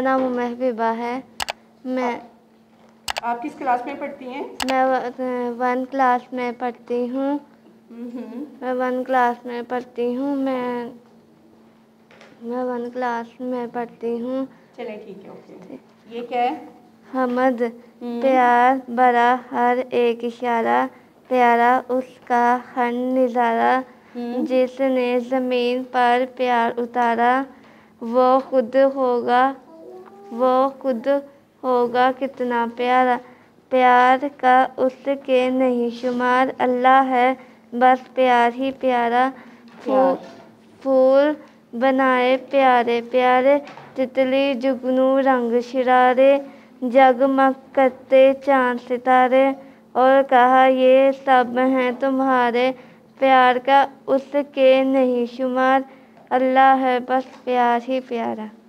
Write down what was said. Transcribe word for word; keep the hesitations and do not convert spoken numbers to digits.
नाम महबूबा है। मैं आप किस क्लास में पढ़ती हैं? मैं वन क्लास में पढ़ती हूँ। मैं वन क्लास में पढ़ती हूँ मैं मैं वन क्लास में पढ़ती हूँ। चलें ठीक है, ओके। ये क्या है? हमद प्यार बड़ा हर एक इशारा, प्यारा उसका हर नज़ारा। जिसने ज़मीन पर प्यार उतारा, वो खुद होगा वो खुद होगा कितना प्यारा। प्यार का उसके नहीं शुमार, अल्लाह है बस प्यार ही प्यारा। फूल फूल बनाए प्यारे प्यारे, तितली जुगनू रंग शरारे। जगमग करते चाँद सितारे, और कहा ये सब हैं तुम्हारे। प्यार का उसके नहीं शुमार, अल्लाह है बस प्यार ही प्यारा।